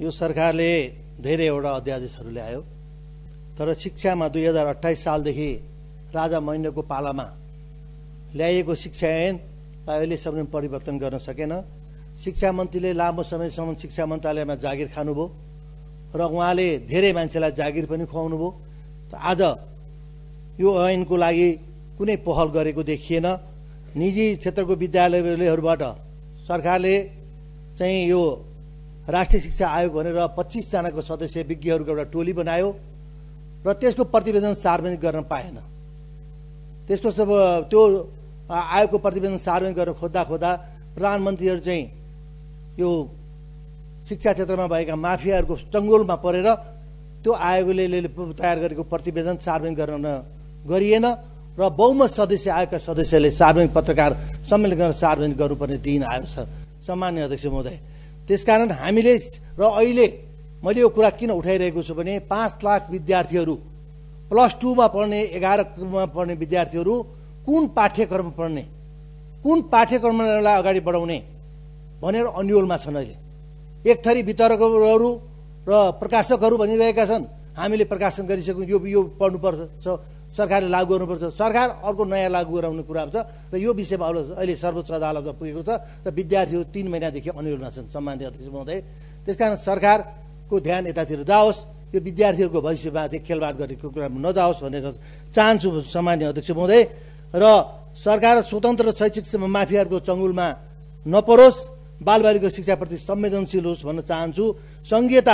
यो सरकारले धेरैवटा अध्यादेशहरू ल्यायो, तर शिक्षामा 2028 सालदेखि राजा महेन्द्रको पालामा ल्याइएको शिक्षा ऐनलाई अहिलेसम्म परिवर्तन गर्न सकेन। शिक्षा मन्त्रीले लामो समयसम्म शिक्षा मन्त्रालयमा जागिर खानुभयो र उहाँले धेरै मान्छेलाई जागिर पनि खुवाउनुभयो। आज यो ऐनको लागि कुनै पहल गरेको देखिएन। निजी क्षेत्रको विद्यालयहरूबाट सरकारले चाहिँ यो राष्ट्रिय शिक्षा आयोग भनेर 25 जनाको सदस्य विज्ञहरूको एउटा टोली बनायो र त्यसको प्रतिवेदन सार्वजनिक गर्न पाएन। त्यसको सब त्यो आयोगको प्रतिवेदन सार्वजनिक गर्न खोज्दा प्रधानमन्त्रीहरू चाहिँ यो शिक्षा क्षेत्रमा भएका माफियाहरूको चङ्गोलमा परेर त्यो आयोगले तयार गरेको प्रतिवेदन सार्वजनिक गर्न गरिएन र बहुमत सदस्य आयोगका सदस्यले सार्वजनिक पत्रकार सम्मेलन गरेर सार्वजनिक गर्नुपर्ने दिन आयो छ सम्माननीय अध्यक्ष महोदय। त्यसकारण हामीले र अहिले मैले यो कुरा किन उठाइरहेको छु भने 5 लाख विद्यार्थीहरू +2 मा पढ्ने 11 मा पढ्ने विद्यार्थीहरू कुन पाठ्यक्रम पढ्ने, कुन पाठ्यक्रमलाई अगाडि बढाउने भनेर अन्योलमा छन्। अहिले एक थरी वितरकहरू र प्रकाशकहरू भनिरहेका छन् हामीले प्रकाशन गरिसक्यौँ, यो पढ्नुपर्छ, सरकारले लागू गर्नुपर्छ। सरकार अर्को नयाँ लागू गराउने कुरा छ र यो विषयमा अहिले सर्वोच्च अदालतमा पुगेको छ र विद्यार्थीहरू 3 महिनादेखि अन्योलमा छन् सम्माननीय अध्यक्ष महोदय। त्यसकारण सरकारको ध्यान यतातिर जाओस्, यो विद्यार्थीहरूको भविष्यमा खेलवाड गरेको कुरामा नजाओस् भनेर चाहन्छु सम्माननीय अध्यक्ष महोदय। र सरकार स्वतन्त्र शैक्षिक माफियाहरूको चङ्गुलमा नपरोस्, बालबालिकाको शिक्षाप्रति संवेदनशील होस् भन्न चाहन्छु। संहिता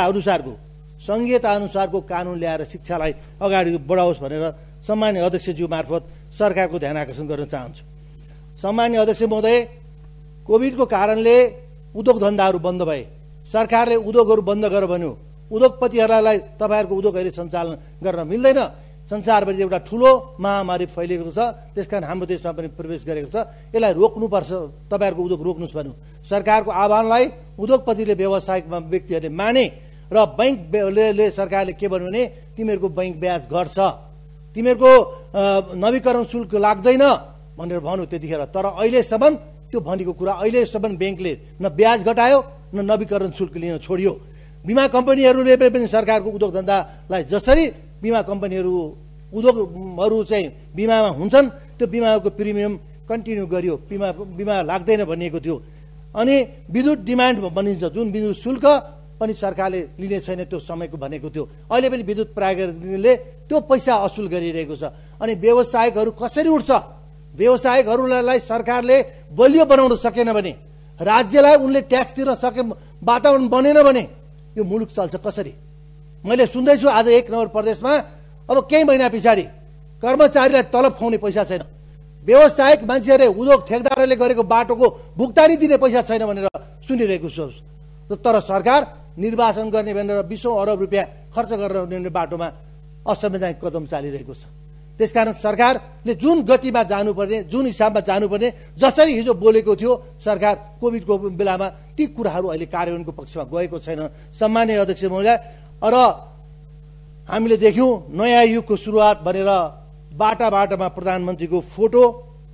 अनुसारको कानुन ल्याएर शिक्षालाई अगाडि बढाओस् भनेर सम्माननीय अध्यक्षज्यू मार्फत सरकारको ध्यान आकर्षण गर्न चाहन्छु। सम्माननीय अध्यक्ष महोदय, कोभिडको कारणले उद्योग धन्दाहरू बन्द भए, सरकारले उद्योगहरू बन्द गर भन्यो। उद्योगपतिहरूलाई तपाईँहरूको उद्योग अहिले सञ्चालन गर्न मिल्दैन, संसारभरि एउटा ठुलो महामारी फैलिएको छ, त्यसकारण हाम्रो देशमा पनि प्रवेश गरेको छ, यसलाई रोक्नुपर्छ, तपाईँहरूको उद्योग रोक्नुहोस् भन्यो। सरकारको आह्वानलाई उद्योगपतिले व्यावसायिक व्यक्तिहरूले माने र बैंकले सरकारले के भन्यो भने तिमीहरूको बैंक ब्याज घट्छ, तिमीहरूको नवीकरण शुल्क लाग्दैन भनेर भन्यो त्यतिखेर। तर अहिलेसम्म त्यो भनेको कुरा अहिलेसम्म बैंकले न ब्याज घटायो न नवीकरण शुल्क लिन छोडियो। बिमा कम्पनीहरूले पनि सरकारको उद्योग धन्दालाई जसरी बिमा कम्पनीहरू उद्योगहरू चाहिँ बिमामा हुन्छन् त्यो बिमाको प्रिमियम कन्टिन्यू गरियो, बिमा लाग्दैन भनिएको थियो। अनि विद्युत डिमान्ड भनिन्छ जुन विद्युत शुल्क पनि सरकारले लिने छैन त्यो समयको भनेको थियो, अहिले पनि विद्युत प्राधिकरणले त्यो पैसा असुल गरिरहेको छ। अनि व्यवसायिकहरू कसरी उठ्छ? व्यवसायिकहरूलाई सरकारले बलियो बनाउन सकेन भने, राज्यलाई उनले ट्याक्स तिर्न सके वातावरण बनेन भने यो मुलुक चल्छ कसरी? मैले सुन्दैछु आज 1 नम्बर प्रदेशमा अब केही महिना पछाडि कर्मचारीलाई तलब खुवाउने पैसा छैन, व्यवसायिक मान्छेहरूले उद्योग ठेकदारले गरेको बाटोको भुक्तानी दिने पैसा छैन भनेर सुनिरहेको छु। तर सरकार निर्वाचन गर्ने भनेर 20औं अरब रुपियाँ खर्च गरेर बाटोमा असंवैधानिक कदम चालिरहेको छ। त्यसकारण सरकारले जुन गतिमा जानुपर्ने, जुन हिसाबमा जानुपर्ने, जसरी हिजो बोलेको थियो सरकार कोभिडको बेलामा, ती कुराहरू अहिले कार्यान्वयनको पक्षमा गएको छैन सम्माननीय अध्यक्ष महोदय। र हामीले देख्यौँ नयाँ युगको सुरुवात भनेर बाटामा प्रधानमन्त्रीको फोटो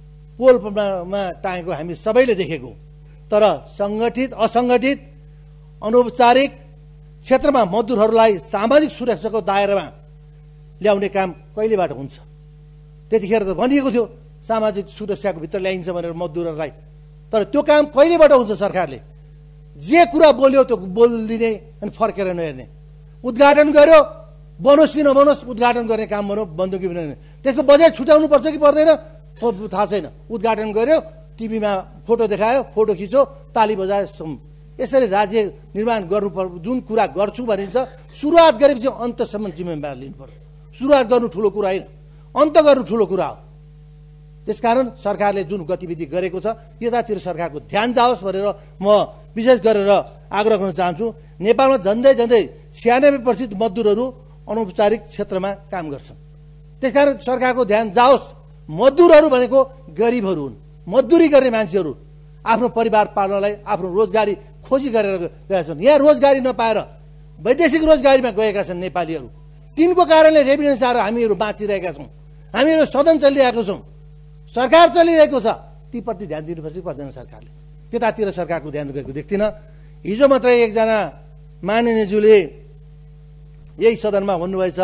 पोलमा टाँगेको हामी सबैले देखेको। तर सङ्गठित असङ्गठित अनौपचारिक क्षेत्रमा मजदुरहरूलाई सामाजिक सुरक्षाको दायरामा ल्याउने काम कहिलेबाट हुन्छ? त्यतिखेर त भनिएको थियो सामाजिक सुरक्षाको भित्र ल्याइन्छ भनेर मजदुरहरूलाई, तर त्यो काम कहिलेबाट हुन्छ? सरकारले जे कुरा बोल्यो त्यो बोलिदिने अनि फर्केर नहेर्ने। उद्घाटन गर्यो, बनोस् कि नबनोस्, उद्घाटन गर्ने काम भनौँ, बन्दुकी बनाउने, त्यसको बजेट छुट्याउनु पर्छ कि पर्दैन थाहा छैन। उद्घाटन गर्यो, टिभीमा फोटो देखायो, फोटो खिच्यो, ताली बजायो, यसरी राज्य निर्माण गर्नु पर्छ। जुन कुरा गर्छु भनिन्छ सुरुवात गरेपछि अन्तसम्म जिम्मेवारी लिनु पर्छ। सुरुवात गर्नु ठुलो कुरा होइन, अन्त गर्नु ठुलो कुरा हो। त्यसकारण सरकारले जुन गतिविधि गरेको छ यतातिर सरकारको ध्यान जाओस् भनेर म विशेष गरेर आग्रह गर्न चाहन्छु। नेपालमा झन्डै 96% मजदुरहरू अनौपचारिक क्षेत्रमा काम गर्छन्। त्यसकारण सरकारको ध्यान जाओस्। मजदुरहरू भनेको गरिबहरू हुन्, मजदुरी गर्ने मान्छेहरू, आफ्नो परिवार पाल्नलाई आफ्नो रोजगारी खोजी गरेर गएका छन्। यहाँ रोजगारी नपाएर वैदेशिक रोजगारीमा गएका छन् नेपालीहरू। तिनको कारणले रेभिडेन्स आएर हामीहरू बाँचिरहेका छौँ, हामीहरू सदन चलिरहेको छौँ, सरकार चलिरहेको छ। तीप्रति ध्यान दिनुपर्छ कि पर्दैन सरकारले? त्यतातिर सरकारको ध्यान गएको देख्दिनँ। हिजो मात्रै एकजना माननीयज्यूले यही सदनमा भन्नुभएछ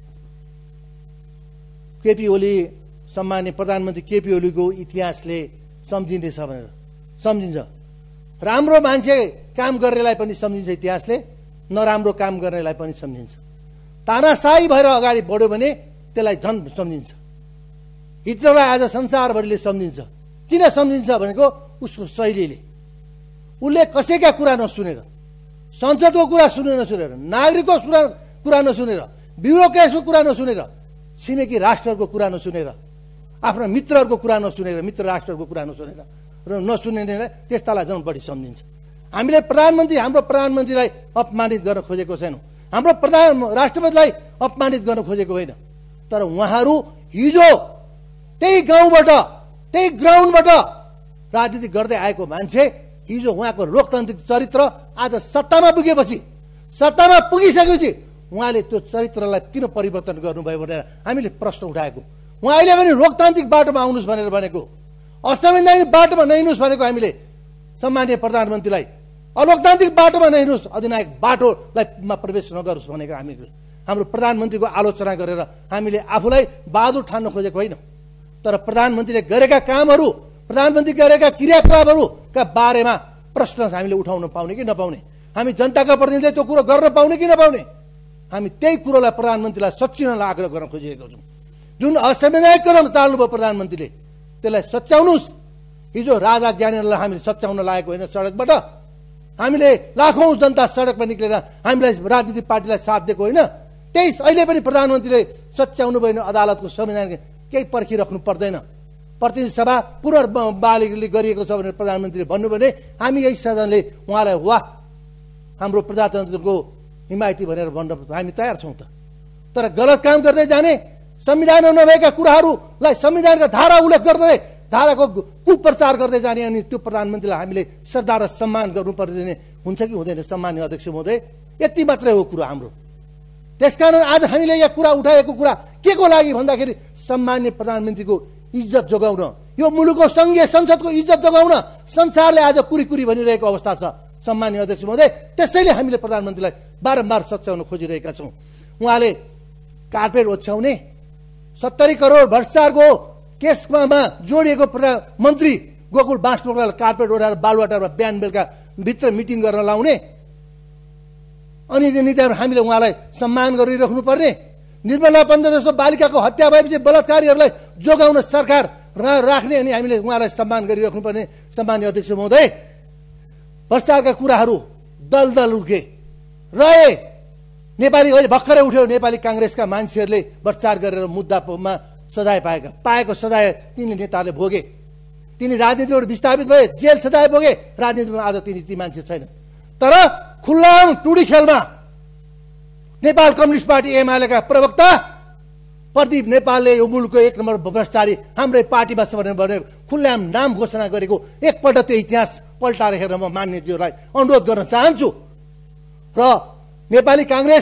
केपी ओली सम्माननीय प्रधानमन्त्री केपी ओलीको इतिहासले सम्झिँदैछ भनेर। सम्झिन्छ। राम्रो मान्छे काम गर्नेलाई पनि सम्झिन्छ इतिहासले, नराम्रो काम गर्नेलाई पनि सम्झिन्छ। तानाशाही भएर अगाडि बढ्यो भने त्यसलाई झन् सम्झिन्छ। हिटलरलाई आज संसारभरिले सम्झिन्छ। किन सम्झिन्छ भनेको उसको शैलीले। उसले कसैका कुरा नसुनेर, संसदको कुरा नसुनेर, नागरिकको कुरा नसुनेर, ब्युरोक्रेट्सको कुरा नसुनेर, छिमेकी राष्ट्रहरूको कुरा नसुनेर, आफ्ना मित्रहरूको कुरा नसुनेर, मित्र राष्ट्रहरूको कुरा नसुनेर र नसुनेर त्यस्तालाई झन् बढी सम्झिन्छ। हामीले हाम्रो प्रधानमन्त्रीलाई अपमानित गर्न खोजेको छैनौँ। हाम्रो राष्ट्रपतिलाई अपमानित गर्न खोजेको होइन। तर उहाँहरू हिजो त्यही गाउँबाट, त्यही ग्राउन्डबाट राजनीति गर्दै आएको मान्छे हिजो उहाँको लोकतान्त्रिक चरित्र आज सत्तामा पुगिसकेपछि उहाँले त्यो चरित्रलाई किन परिवर्तन गर्नुभयो भनेर हामीले प्रश्न उठाएको। उहाँ अहिले पनि लोकतान्त्रिक बाटोमा आउनुहोस् भनेर भनेको, असंवैधानिक बाटोमा नहिँड्नुहोस् भनेको हामीले सम्माननीय प्रधानमन्त्रीलाई। अलोकतान्त्रिक बाटोमा नहिँड्नुहोस्, अधिनायक बाटोलाई प्रवेश नगरोस् भनेको हाम्रो प्रधानमन्त्रीको आलोचना गरेर हामीले आफूलाई बहादुर ठान्न खोजेको होइन। तर प्रधानमन्त्रीले गरेका कामहरू, प्रधानमन्त्री गरेका क्रियाकलापहरूका बारेमा प्रश्न हामीले उठाउन पाउने कि नपाउने, हामी जनताका प्रतिनिधिले त्यो कुरो गर्न पाउने कि नपाउने, हामी त्यही कुरोलाई प्रधानमन्त्रीलाई सच्याउनलाई आग्रह गर्न खोजिरहेको छौँ। जुन असंवैधानिक कदम चाल्नुभयो प्रधानमन्त्रीले, त्यसलाई सच्याउनुहोस्। हिजो राजा ज्ञानेन्द्रलाई हामीले सच्याउन लागेको होइन। सडकबाट हामीले लाखौँ जनता सडकमा निक्लेर हामीलाई राजनीतिक पार्टीलाई साथ दिएको होइन। त्यही अहिले पनि प्रधानमन्त्रीले सच्याउनु भएन। अदालतको संविधान केही पर्खिराख्नु पर्दैन। प्रतिनिधि सभा पुनर्बहालीले गरिएको छ भनेर प्रधानमन्त्रीले भन्नुभयो भने हामी यही सदनले उहाँलाई वाह हाम्रो प्रजातन्त्रको हिमायती भनेर भन्न हामी तयार छौँ त। तर गलत काम गर्दै जाने, संविधानमा नभएका कुराहरूलाई संविधानका धारा उल्लेख गर्दै धाराको कुप्रचार गर्दै जाने अनि त्यो प्रधानमन्त्रीलाई हामीले श्रद्धा र सम्मान गर्नुपर्ने हुन्छ कि हुँदैन? सम्माननीय अध्यक्ष महोदय, यति मात्रै हो कुरो हाम्रो। त्यसकारण आज हामीले यहाँ कुरा उठाएको कुरा के को लागि भन्दाखेरि सम्माननीय प्रधानमन्त्रीको इज्जत जोगाउन, यो मुलुकको संघीय संसदको इज्जत जोगाउन संसारले आज कुरी भनिरहेको अवस्था छ सम्माननीय अध्यक्ष महोदय। त्यसैले हामीले प्रधानमन्त्रीलाई बारम्बार सच्याउन खोजिरहेका छौँ। उहाँले कार्पेट ओछ्याउने, 70 करोड भ्रष्टाचारको केसमा जोडिएको मन्त्री गोकुल बाँसपोखरालाई कार्पेट ओढाएर बालुवाटारमा बिहान बेलुका भित्र मिटिङ गर्न लाउने, अनि हामीले उहाँलाई सम्मान गरिराख्नु पर्ने। निर्मला पन्त जस्तो बालिकाको हत्या भएपछि बलात्कारीहरूलाई जोगाउन सरकार राख्ने अनि हामीले उहाँलाई सम्मान गरिराख्नु पर्ने। सम्माननीय अध्यक्ष महोदय, भ्रष्टाचारका कुराहरू दलदल उठे रहे। नेपाली अहिले भर्खरै उठ्यो, नेपाली काङ्ग्रेसका मान्छेहरूले भ्रष्टाचार गरेर मुद्दामा सजाय पाएको सजाय तिनी नेताहरूले भोगे। तिनी राजनीतिबाट विस्थापित भए, जेल सजाय भोगे। राजनीतिमा आज ती मान्छे छैन। तर खुल्लाम टुडी खेलमा नेपाल कम्युनिस्ट पार्टी एमालेका प्रवक्ता प्रदीप नेपालले यो मुलुकको 1 नम्बर भ्रष्टाचारी हाम्रै पार्टीमा छ भनेर खुल्लाम नाम घोषणा गरेको एकपल्ट त्यो इतिहास पल्टाएर हेरेर म मान्यज्यूलाई अनुरोध गर्न चाहन्छु। र नेपाली काङ्ग्रेस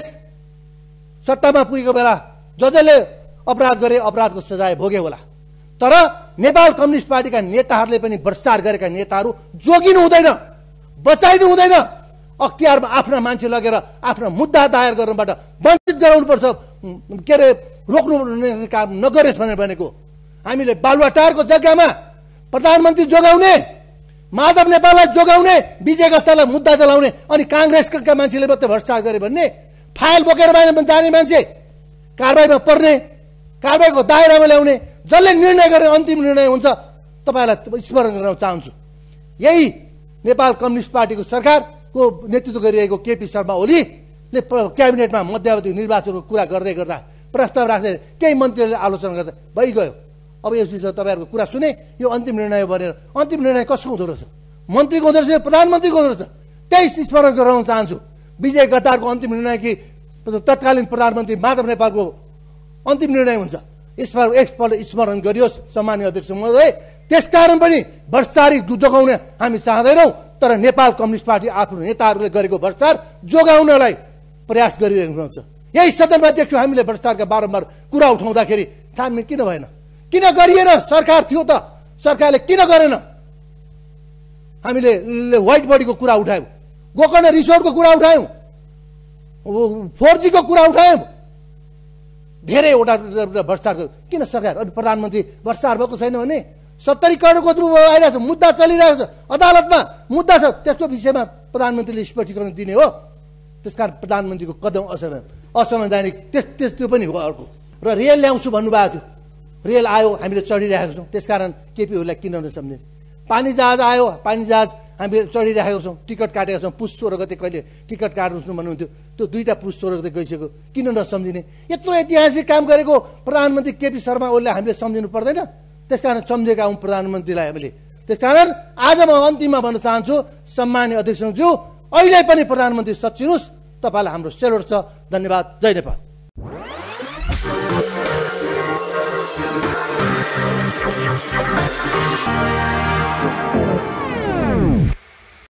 सत्तामा पुगेको बेला जसले अपराध गरे अपराधको सजाय भोगे होला। तर नेपाल कम्युनिस्ट पार्टीका नेताहरूले पनि भ्रष्टाचार गरेका नेताहरू जोगिनु हुँदैन, बचाइनु हुँदैन। अख्तियारमा आफ्ना मान्छे लगेर आफ्ना मुद्दा दायर गर्नबाट वञ्चित गराउनुपर्छ, के अरे रोक्नु काम नगरेस् भनेर भनेको। हामीले बालुवाटारको जग्गामा प्रधानमन्त्री जोगाउने, माधव नेपाललाई जोगाउने, विजय गस्तालाई मुद्दा जलाउने, अनि काङ्ग्रेसका मान्छेले मात्रै भ्रष्टाचार गरे भन्ने, फाइल बोकेर जाने मान्छे कारबाहीमा पर्ने, कारबाहीको दायरामा ल्याउने, जसले निर्णय गरेर अन्तिम निर्णय हुन्छ। तपाईँलाई स्मरण गराउन चाहन्छु, यही नेपाल कम्युनिस्ट पार्टीको सरकारको नेतृत्व गरिरहेको केपी शर्मा ओलीले क्याबिनेटमा मध्यावधि निर्वाचनको कुरा गर्दै गर्दा प्रस्ताव राख्दै केही मन्त्रीहरूले आलोचना गर्दा भइगयो। अब यो तपाईँहरूको कुरा सुने, यो अन्तिम निर्णय भनेर। अन्तिम निर्णय कसको हुँदो रहेछ? मन्त्रीको हुँदो रहेछ, प्रधानमन्त्रीको हुँदो रहेछ। त्यही स्मरण गराउन चाहन्छु। विजय गद्दारको अन्तिम निर्णय कि तत्कालीन प्रधानमन्त्री माधव नेपालको अन्तिम निर्णय हुन्छ? एकपल्ट स्मरण गरियोस् सम्माननीय अध्यक्ष महोदय। त्यसकारण पनि भ्रष्टाचारी जोगाउन हामी चाहँदैनौँ, तर नेपाल कम्युनिस्ट पार्टी आफ्नो नेताहरूले गरेको भ्रष्टाचार जोगाउनलाई प्रयास गरिरहेको हुन्छ। यही सदनमा देख्छौँ हामीले भ्रष्टाचारका बारम्बार कुरा उठाउँदाखेरि छानबिन किन भएन? किन गरिएन? सरकार थियो त, सरकारले किन गरेन? हामीले व्हाइट बडीको कुरा उठायौँ, गोकर्ण रिसोर्टको कुरा उठायौँ, 4G को कुरा उठायौँ, धेरैवटा भ्रष्टाचार। किन सरकार अनि प्रधानमन्त्री भ्रष्टाचार भएको छैन भने 70 करोडको आइरहेको छ, मुद्दा चलिरहेको छ, अदालतमा मुद्दा छ, त्यसको विषयमा प्रधानमन्त्रीले स्पष्टीकरण दिने हो। त्यसकारण प्रधानमन्त्रीको कदम असंवैधानिक त्यो पनि हो अर्को। र रेल ल्याउँछु भन्नुभएको थियो, रेल आयो, हामीले चढिरहेको छौँ, त्यसकारण केपी ओलीलाई किन नसम्झिने। पानी जहाज आयो, पानी जहाज हामीले चढिरहेको छौँ, टिकट काटेका छौँ, पुस 16 गते कहिले टिकट काट्नु भन्नुहुन्थ्यो, त्यो 2टा पुस 16 गते गइसक्यो, किन नसम्झिने। यत्रो ऐतिहासिक काम गरेको प्रधानमन्त्री केपी शर्मा ओलीलाई हामीले सम्झिनु पर्दैन। त्यसकारण सम्झेका हौँ प्रधानमन्त्रीलाई हामीले। त्यसकारण आज म अन्तिममा भन्न चाहन्छु, सम्माननीय अध्यक्षज्यू, अहिले पनि प्रधानमन्त्री सच्चिनुहोस्, तपाईँलाई हाम्रो सेल्युट छ। धन्यवाद। जय नेपाल।